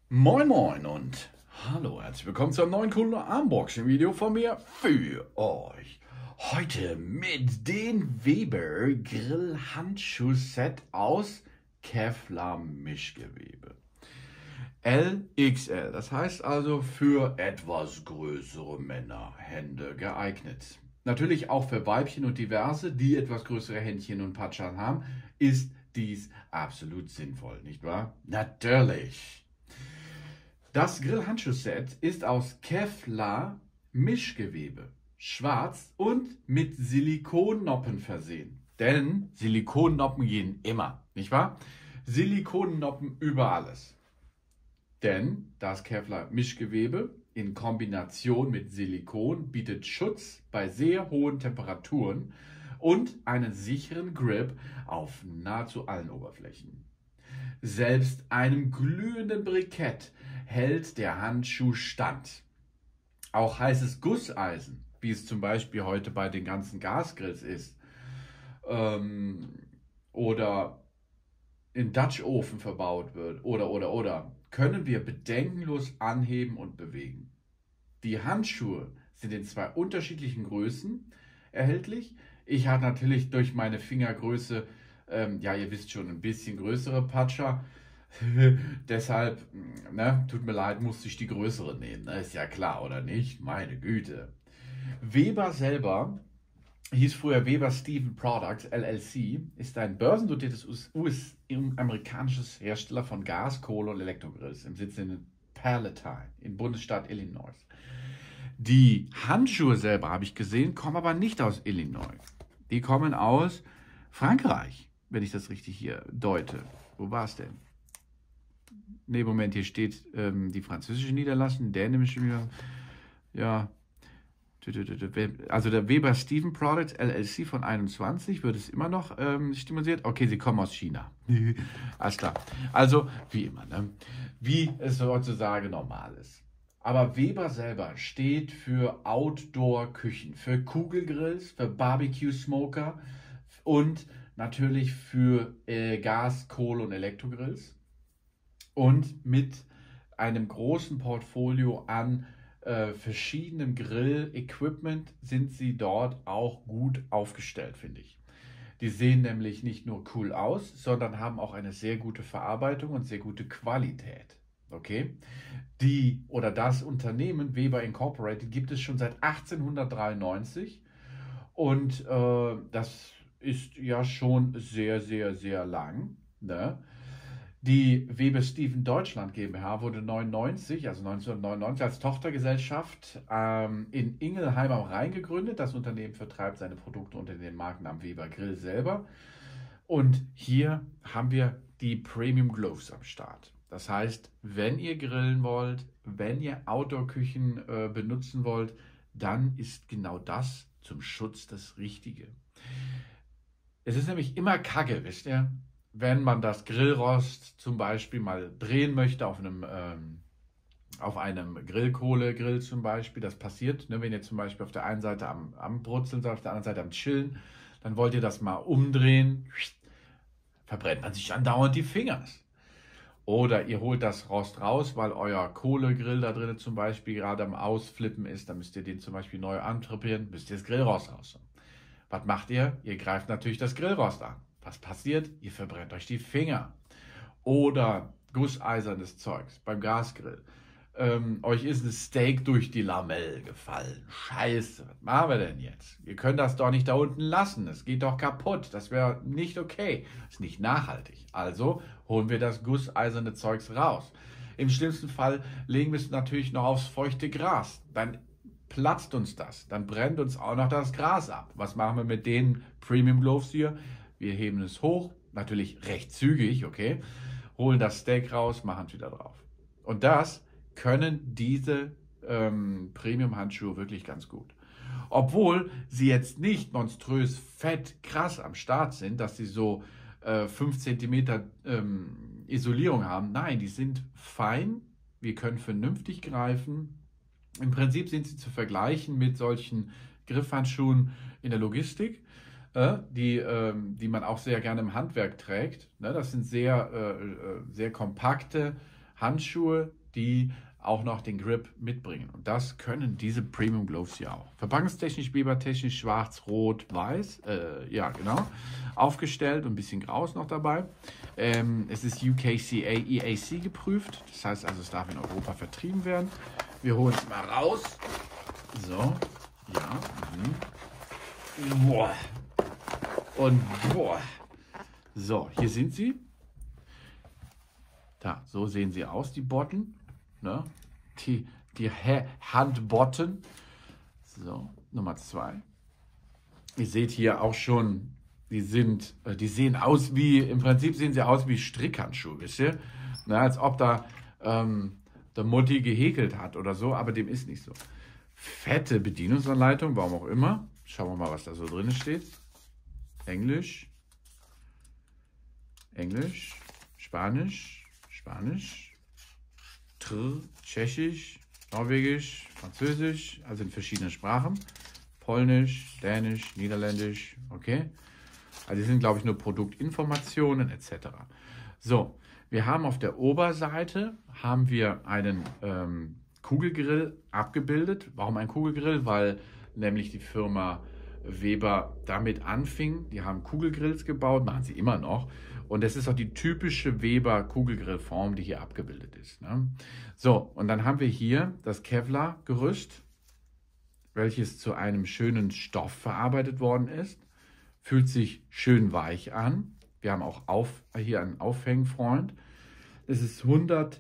Moin Moin und hallo, herzlich willkommen zu einem neuen coolen Unboxing-Video von mir für euch. Heute mit dem Weber Grillhandschuh-Set aus Kevlar Mischgewebe. LXL, das heißt also für etwas größere Männerhände geeignet. Natürlich auch für Weibchen und Diverse, die etwas größere Händchen und Patschern haben, ist dies absolut sinnvoll, nicht wahr? Natürlich. Das Grillhandschuhset ist aus Kevlar Mischgewebe, schwarz und mit Silikonnoppen versehen. Denn Silikonnoppen gehen immer, nicht wahr? Silikonnoppen über alles. Denn das Kevlar Mischgewebe in Kombination mit Silikon bietet Schutz bei sehr hohen Temperaturen und einen sicheren Grip auf nahezu allen Oberflächen. Selbst einem glühenden Brikett hält der Handschuh stand. Auch heißes Gusseisen, wie es zum Beispiel heute bei den ganzen Gasgrills ist, oder in Dutch-Ofen verbaut wird, oder, können wir bedenkenlos anheben und bewegen. Die Handschuhe sind in zwei unterschiedlichen Größen erhältlich. Ich habe natürlich durch meine Fingergröße, ja, ihr wisst schon, ein bisschen größere Patscher. Deshalb, ne, tut mir leid, musste ich die größere nehmen. Ne? Ist ja klar, oder nicht? Meine Güte. Weber selber hieß früher Weber Steven Products LLC, ist ein börsennotiertes US-amerikanisches Hersteller von Gas-, Kohle- und Elektrogrills im Sitz in Palatine im Bundesstaat Illinois. Die Handschuhe selber, habe ich gesehen, kommen aber nicht aus Illinois. Die kommen aus Frankreich, wenn ich das richtig hier deute. Wo war es denn? Ne, Moment, hier steht die französische Niederlassung, dänische Niederlassung. Ja, also der Weber Steven Products LLC von 21 wird es immer noch stimulisiert. Okay, sie kommen aus China. Alles klar. Also, wie immer, ne? Wie es heutzutage normal ist. Aber Weber selber steht für Outdoor-Küchen, für Kugelgrills, für Barbecue-Smoker und natürlich für Gas-, Kohle- und Elektrogrills. Und mit einem großen Portfolio an verschiedenem Grill-Equipment sind sie dort auch gut aufgestellt, finde ich. Die sehen nämlich nicht nur cool aus, sondern haben auch eine sehr gute Verarbeitung und sehr gute Qualität. Okay? Das Unternehmen Weber Incorporated gibt es schon seit 1893 und das ist ja schon sehr, sehr, sehr lang. Ne? Die Weber Steven Deutschland GmbH wurde 1999 als Tochtergesellschaft in Ingelheim am Rhein gegründet. Das Unternehmen vertreibt seine Produkte unter den Markennamen Weber Grill selber. Und hier haben wir die Premium Gloves am Start. Das heißt, wenn ihr grillen wollt, wenn ihr Outdoor-Küchen benutzen wollt, dann ist genau das zum Schutz das Richtige. Es ist nämlich immer Kacke, wisst ihr? Wenn man das Grillrost zum Beispiel mal drehen möchte auf einem Grillkohlegrill zum Beispiel, das passiert, ne, wenn ihr zum Beispiel auf der einen Seite am Brutzeln seid, auf der anderen Seite am Chillen, dann wollt ihr das mal umdrehen, verbrennt man sich andauernd die Finger. Oder ihr holt das Rost raus, weil euer Kohlegrill da drin zum Beispiel gerade am Ausflippen ist, dann müsst ihr den zum Beispiel neu antrippieren, müsst ihr das Grillrost raus. Was macht ihr? Ihr greift natürlich das Grillrost an. Was passiert? Ihr verbrennt euch die Finger. Oder gusseisernes Zeugs beim Gasgrill. Euch ist ein Steak durch die Lamelle gefallen. Scheiße, was machen wir denn jetzt? Wir können das doch nicht da unten lassen. Es geht doch kaputt. Das wäre nicht okay. Das ist nicht nachhaltig. Also holen wir das gusseiserne Zeugs raus. Im schlimmsten Fall legen wir es natürlich noch aufs feuchte Gras. Dann platzt uns das. Dann brennt uns auch noch das Gras ab. Was machen wir mit den Premium Gloves hier? Wir heben es hoch, natürlich recht zügig, okay? Holen das Steak raus, machen es wieder drauf. Und das können diese Premium-Handschuhe wirklich ganz gut. Obwohl sie jetzt nicht monströs fett krass am Start sind, dass sie so 5 cm Isolierung haben. Nein, die sind fein. Wir können vernünftig greifen. Im Prinzip sind sie zu vergleichen mit solchen Griffhandschuhen in der Logistik, die man auch sehr gerne im Handwerk trägt. Ne? Das sind sehr kompakte Handschuhe, die auch noch den Grip mitbringen. Und das können diese Premium Gloves hier auch. Verpackungstechnisch, bibertechnisch, schwarz, rot, weiß, ja genau, aufgestellt und ein bisschen Graus noch dabei. Es ist UKCA EAC geprüft, das heißt also, es darf in Europa vertrieben werden. Wir holen es mal raus. So, ja. Boah. Und boah. So, hier sind sie. Da, so sehen sie aus, die Botten. Ne? Die Handbotten. So, Nummer 2. Ihr seht hier auch schon, die sehen aus wie, im Prinzip sehen sie aus wie Strickhandschuhe, wisst ihr? Na, als ob da der Mutti gehäkelt hat oder so, aber dem ist nicht so. Fette Bedienungsanleitung, warum auch immer. Schauen wir mal, was da so drin steht. Englisch, Spanisch, Tschechisch, Norwegisch, Französisch, also in verschiedenen Sprachen. Polnisch, Dänisch, Niederländisch, okay. Also die sind, glaube ich, nur Produktinformationen etc. So, wir haben auf der Oberseite haben wir einen Kugelgrill abgebildet. Warum ein Kugelgrill? Weil nämlich die Firma Weber damit anfing. Die haben Kugelgrills gebaut, machen sie immer noch. Und das ist auch die typische Weber Kugelgrillform, die hier abgebildet ist. Ne? So, und dann haben wir hier das Kevlar-Gerüst, welches zu einem schönen Stoff verarbeitet worden ist. Fühlt sich schön weich an. Wir haben auch hier einen Aufhängfreund. Es ist 100%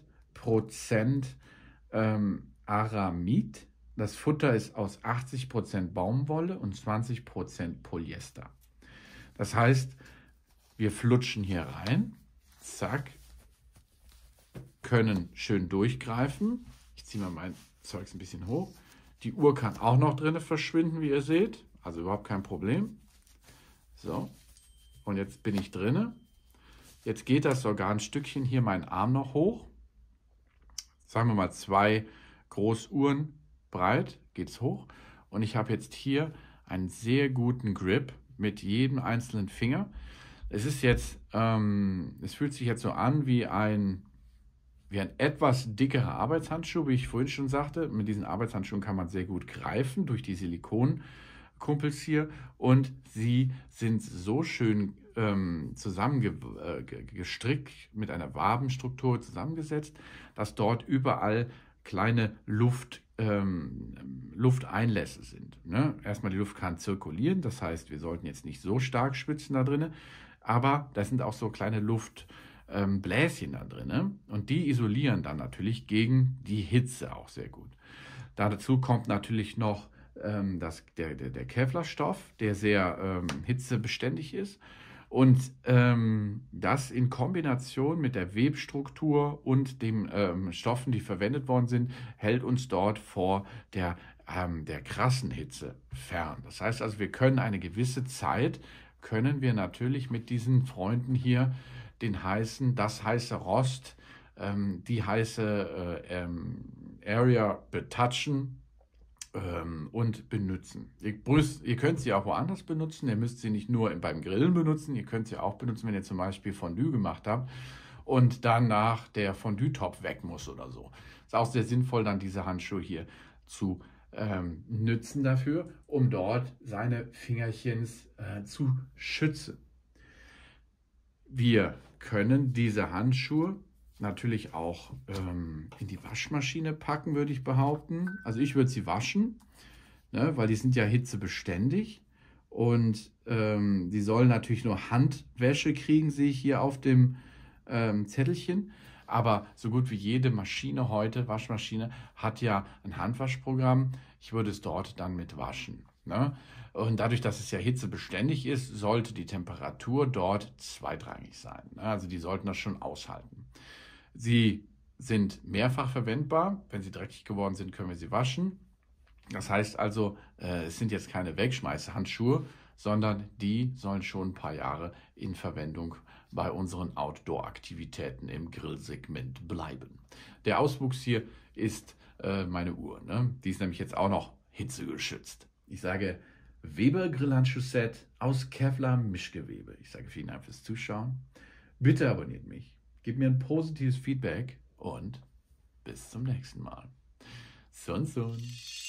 Aramid. Das Futter ist aus 80% Baumwolle und 20% Polyester. Das heißt, wir flutschen hier rein, zack, können schön durchgreifen. Ich ziehe mal mein Zeugs ein bisschen hoch. Die Uhr kann auch noch drin verschwinden, wie ihr seht. Also überhaupt kein Problem. So, und jetzt bin ich drinne. Jetzt geht das sogar ein Stückchen hier meinen Arm noch hoch. Sagen wir mal 2 Großuhren breit geht es hoch. Und ich habe jetzt hier einen sehr guten Grip mit jedem einzelnen Finger. Es ist jetzt, es fühlt sich jetzt so an wie ein etwas dickerer Arbeitshandschuh, wie ich vorhin schon sagte. Mit diesen Arbeitshandschuhen kann man sehr gut greifen durch die Silikonkumpels hier. Und sie sind so schön zusammengestrickt, mit einer Wabenstruktur zusammengesetzt, dass dort überall kleine Lufteinlässe sind. Ne? Erstmal die Luft kann zirkulieren, das heißt, wir sollten jetzt nicht so stark schwitzen da drin, aber da sind auch so kleine Luftbläschen da drin und die isolieren dann natürlich gegen die Hitze auch sehr gut. Dazu kommt natürlich noch der Kevlarstoff, der sehr hitzebeständig ist. Und das in Kombination mit der Webstruktur und den Stoffen, die verwendet worden sind, hält uns dort vor der krassen Hitze fern. Das heißt also, wir können eine gewisse Zeit, können wir natürlich mit diesen Freunden hier das heiße Rost, die heiße Area betatschen und benutzen. Ihr könnt sie auch woanders benutzen, ihr müsst sie nicht nur beim Grillen benutzen, ihr könnt sie auch benutzen, wenn ihr zum Beispiel Fondue gemacht habt und danach der Fondue-Topf weg muss oder so. Ist auch sehr sinnvoll, dann diese Handschuhe hier zu nützen dafür, um dort seine Fingerchens zu schützen. Wir können diese Handschuhe natürlich auch in die Waschmaschine packen, würde ich behaupten. Also ich würde sie waschen, ne, weil die sind ja hitzebeständig und die sollen natürlich nur Handwäsche kriegen, sehe ich hier auf dem Zettelchen. Aber so gut wie jede Maschine heute, Waschmaschine, hat ja ein Handwaschprogramm. Ich würde es dort dann mit waschen. Ne? Und dadurch, dass es ja hitzebeständig ist, sollte die Temperatur dort zweitrangig sein. Ne? Also die sollten das schon aushalten. Sie sind mehrfach verwendbar. Wenn sie dreckig geworden sind, können wir sie waschen. Das heißt also, es sind jetzt keine Wegschmeißhandschuhe, sondern die sollen schon ein paar Jahre in Verwendung bei unseren Outdoor-Aktivitäten im Grillsegment bleiben. Der Auswuchs hier ist meine Uhr. Ne? Die ist nämlich jetzt auch noch hitzegeschützt. Ich sage Weber Grillhandschuh-Set aus Kevlar Mischgewebe. Ich sage vielen Dank fürs Zuschauen. Bitte abonniert mich, gebt mir ein positives Feedback und bis zum nächsten Mal. Sun Sun.